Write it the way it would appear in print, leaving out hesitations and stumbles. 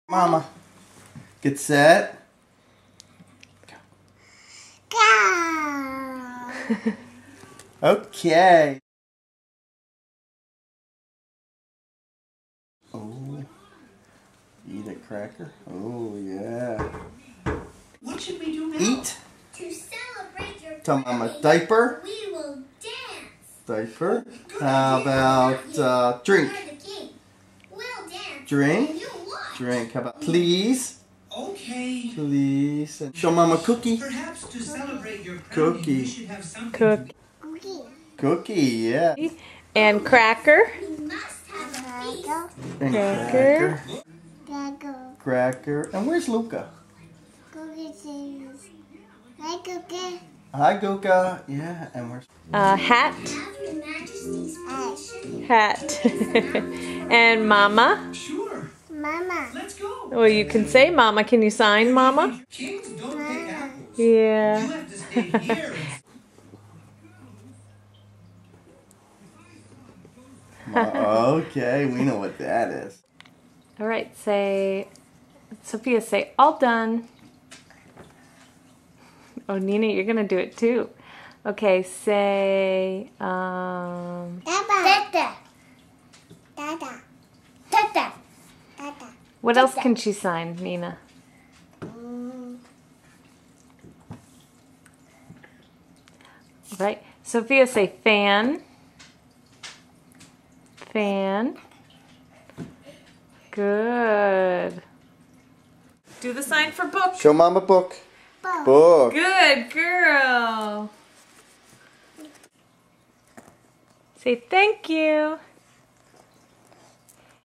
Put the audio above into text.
Mama. Get set. Go. Okay. Oh. Eat a cracker. Oh, yeah. What should we do now? Eat. To celebrate your Tell Mama, birthday, diaper. we will dance. Diaper. How about drink? You're the king. We'll dance. Drink. And you'll watch. Drink. How about please? Okay. Please. And show Mama cookie. Perhaps to celebrate your crowning, Cookie. you should have something Cookie. Cookie. Cookie, yeah. And cracker. We must have a feast. And Cracker. Go. Cracker. And where's Luca? Cookie cheese. Hi, Cookie. Hi, Luca. Yeah, and where's... Hat. Have your Majesty's permission. Hat. And Mama. Sure. Mama. Let's go. Well, you can say Mama. Can you sign Mama? Kings don't pick apples. Yeah. You have to stay here. Okay, we know what that is. All right, say, Sophia, say, all done. Oh, Nina, you're going to do it too. Okay, say, Dada. Dada. Dada. Dada. Dada. what else can she sign, Nina? Right, Sophia, say fan. Fan. Good. Do the sign for book. Show Mama book. Book. Good girl. Say thank you.